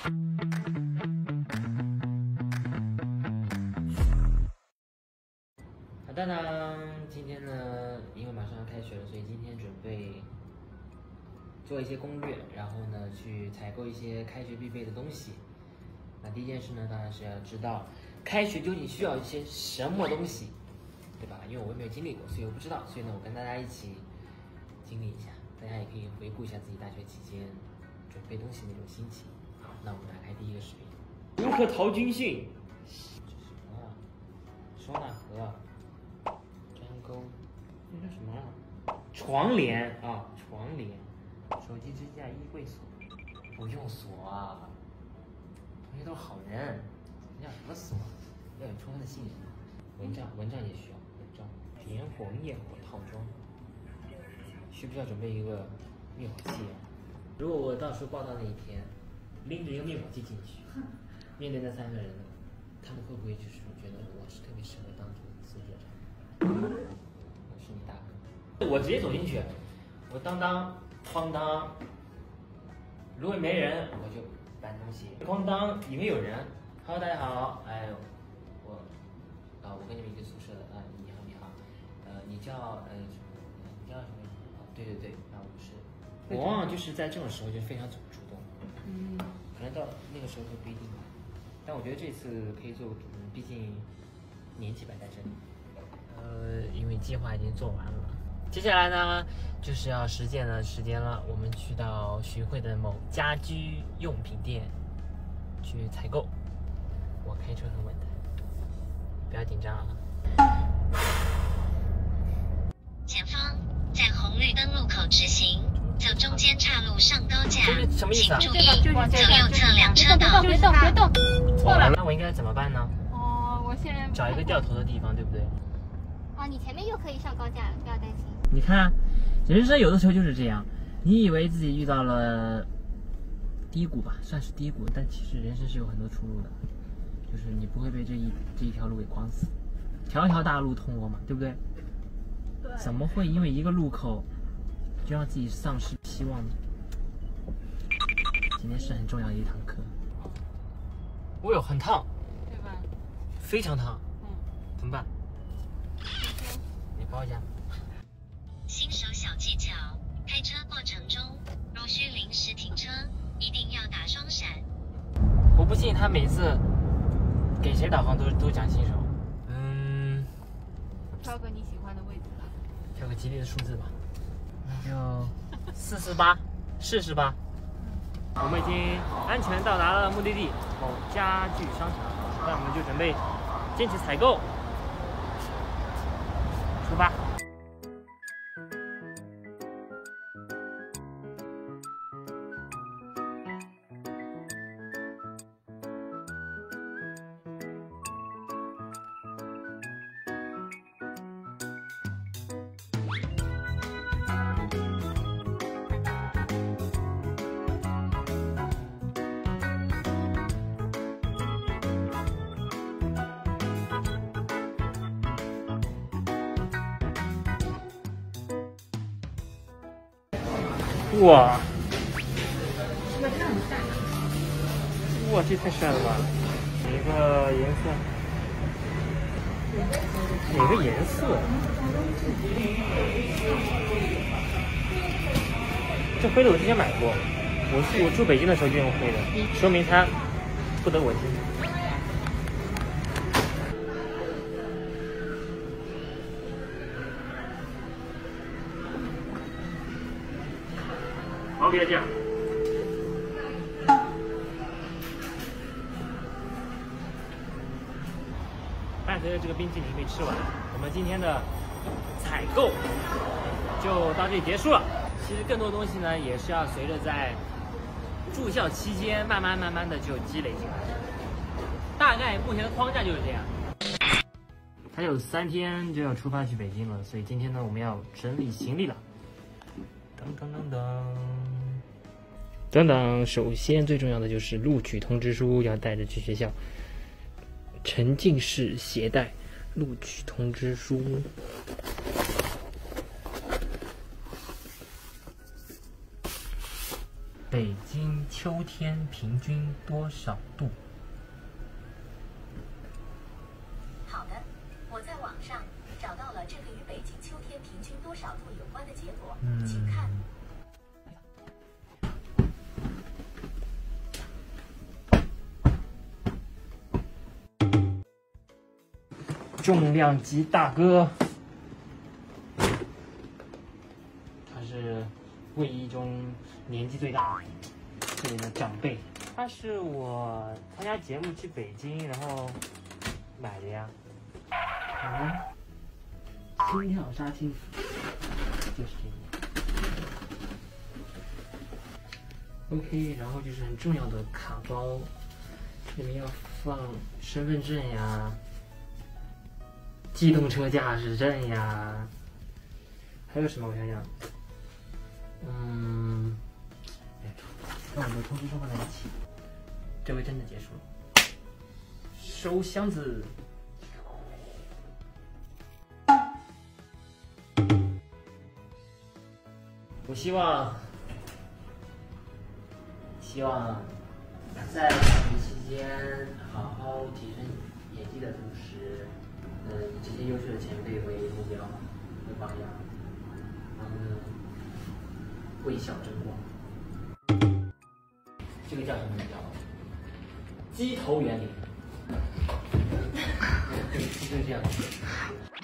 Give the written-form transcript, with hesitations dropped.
好的呢，今天呢，因为马上要开学了，所以今天准备做一些攻略，然后呢去采购一些开学必备的东西。那第一件事呢，当然是要知道开学究竟需要一些什么东西，对吧？因为我也没有经历过，所以我不知道。所以呢，我跟大家一起经历一下，大家也可以回顾一下自己大学期间准备东西那种心情。好，那我们打开第一个视频，如何逃军训？这是什么啊？收纳盒。粘钩，这叫什么啊？床帘啊，床帘，手机支架、衣柜锁，不用锁啊。同学都是好人，人家什么锁？要有充分的信任。蚊帐也需要，蚊帐，点火灭火套装，需不需要准备一个灭火器啊？如果我到时候报道那一天，拎着一个灭火器进去，面对那3个人，他们会不会就是觉得我是特别适合当这个宿舍长？我是你大哥，我直接走进去，我当当哐当，如果没人我就搬东西，哐当以为有人。Hello， 大家好，哎，我跟你们一个宿舍的啊，你好，你叫你叫什么？对，那我是，我往往就是在这种时候就非常主动，可能到那个时候会不一定吧，但我觉得这次可以做个主动，毕竟年纪摆在这里。因为计划已经做完了，接下来呢就是要实践的时间了。我们去到徐汇的某家居用品店去采购。我开车很稳的，不要紧张啊。 前方在红绿灯路口直行，走中间岔路上高架， 什么意思啊？ 请注意走右侧2车道。 别动！ 错了，那我应该怎么办呢？ 我现在找一个掉头的地方，对不对？ 你前面又可以上高架了，不要担心。 你看，人生有的时候就是这样，你以为自己遇到了低谷吧，算是低谷，但其实人生是有很多出路的，就是你不会被这一条路给框死，条条大路通罗马，对不对？对。怎么会因为一个路口就让自己丧失希望呢？今天是很重要的一堂课。哦哟，很烫， 对吧？ 非常烫。怎么办？你包一下。 新手小技巧：开车过程中，若需临时停车，一定要打双闪。 我不信他每次给谁导航都讲新手。 挑个你喜欢的位置吧。 挑个吉利的数字吧，那就448，试试吧。我们已经安全到达了目的地某家具商场，那我们就准备进去采购，出发。哇！哇，这太帅了吧！哪个颜色？哪个颜色？这灰的我之前买过，我住北京的时候就用灰的，说明它不得我心。好，别这样。伴随着这个冰淇淋被吃完，我们今天的采购就到这里结束了。其实更多东西呢，也是要随着在住校期间慢慢的就积累进来。大概目前的框架就是这样。还有3天就要出发去北京了，所以今天呢，我们要整理行李了。等等，首先最重要的就是录取通知书要带着去学校，沉浸式携带录取通知书。 北京秋天平均多少度？ 好的，我在网上找到了这个与北京秋天平均多少度有关的结果，请看。 重量级大哥，他是卫一中年纪最大这里的长辈。他是我参加节目去北京，然后买的呀。心跳杀青服就是这个。OK， 然后就是很重要的卡包，这里面要放身份证呀。机动车驾驶证呀，还有什么？我想想，那我们通知书放在一起，这回真的结束了。收箱子。我希望在学习期间好好提升演技的同时。以这些优秀的前辈为目标为榜样，然后呢，为校争光。这个叫什么名叫鸡头原理，就是这样。